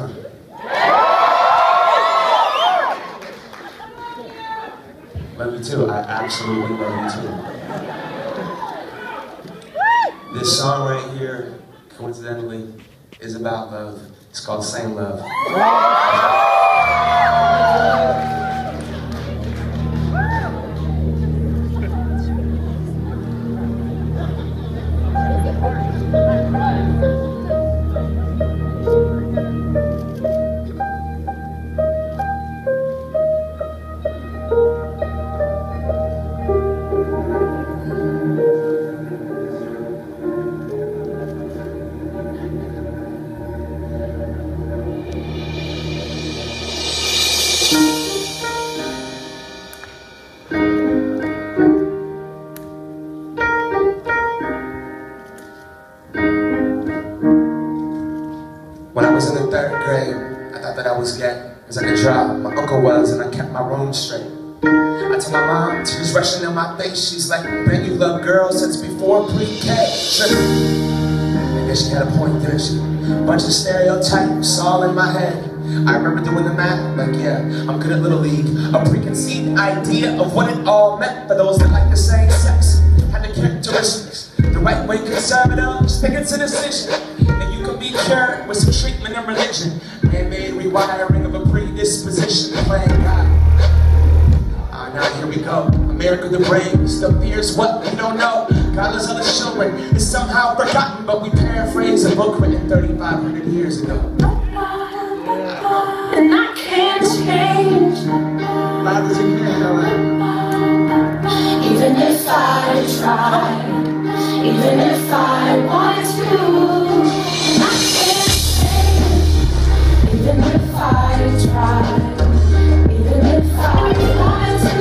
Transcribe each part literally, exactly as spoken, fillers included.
huh? Love you too. I absolutely love you too. This song right here, coincidentally, is about love. It's called Same Love. When I was in the third grade, I thought that I was gay, cause I could draw, my uncle was, and I kept my room straight. I told my mom, she was rushing in my face, she's like, man, you love girls since before pre-K. Sure. I guess she had a point there, she, bunch of stereotypes all in my head. I remember doing the math, like yeah, I'm good at Little League. A preconceived idea of what it all meant for those that like the same sex. Had the characteristics, the right way conservative, just think it's a decision. And you can be cured with some treatment and religion. Man-made rewiring of a predisposition to playing God. Ah, now here we go. America the brain still fears what we don't know. Godless other children is somehow forgotten, but we paraphrase a book written thirty-five hundred years ago. And I can't change. Loud as you can, alright? Even if I tried, even if I wanted to, and I can't change. Even if I tried, even if I wanted to,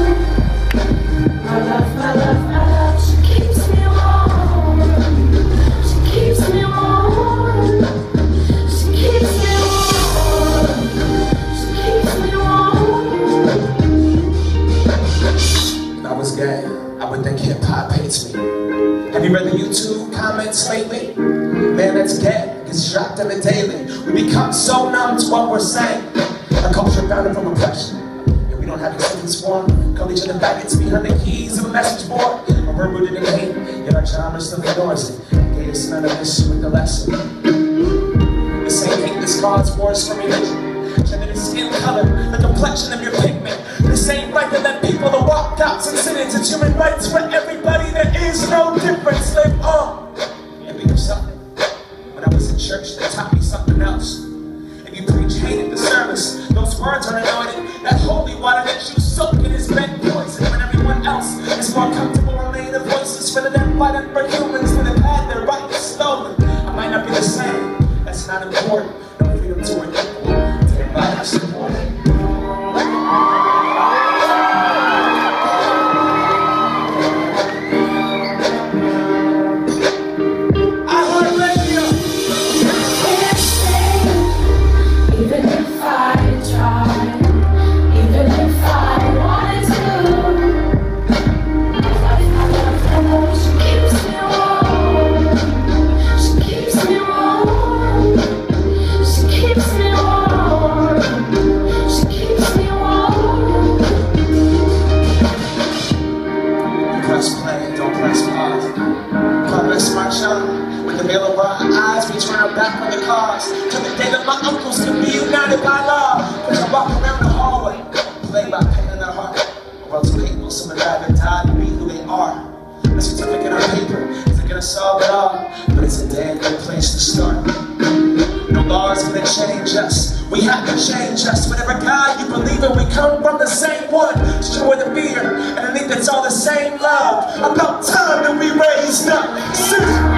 my love, my love, my love, she keeps me warm. She keeps me warm. She keeps me warm. She keeps me warm. If I was gay, I would think hip-hop hates me. Have you read the YouTube comments lately? Man, that's gay, gets dropped on the daily. We become so numb to what we're saying. Our culture founded from oppression, and we don't have acceptance for them. Call each other faggots behind the keys of a message board. Or we're rooted in hate, yet our genre still ignores it. Gayest none of this with the lesson. The same hate that causes wars for religion. Gender is skin color, the complexion of your pigment. The same right to let people to walk out and sit-ins. It's human rights for everybody. There is no difference. Live on and be yourself. When I was in church, they taught me something else. If you preach hate at the service, those words are anointed. That holy water that you soak in is bed poison. When everyone else is more comfortable remaining the voices for the dead fighting for humans that have had their rights stolen. I might not be the same. That's not important. No freedom to an equal. Everybody support it. Back on the cars, till the day that my uncles can be united by love. Cause I walk around the hallway, plagued by pain in their heart. The world's hateful, some would rather die to be who they are. The certificate on paper isn't gonna solve it all, but it's a damn good place to start. No law's gonna change us, we have to change us. Whatever God you believe in, we come from the same one. Destroy the fear, and I think that's all the same love. About time that we raised up.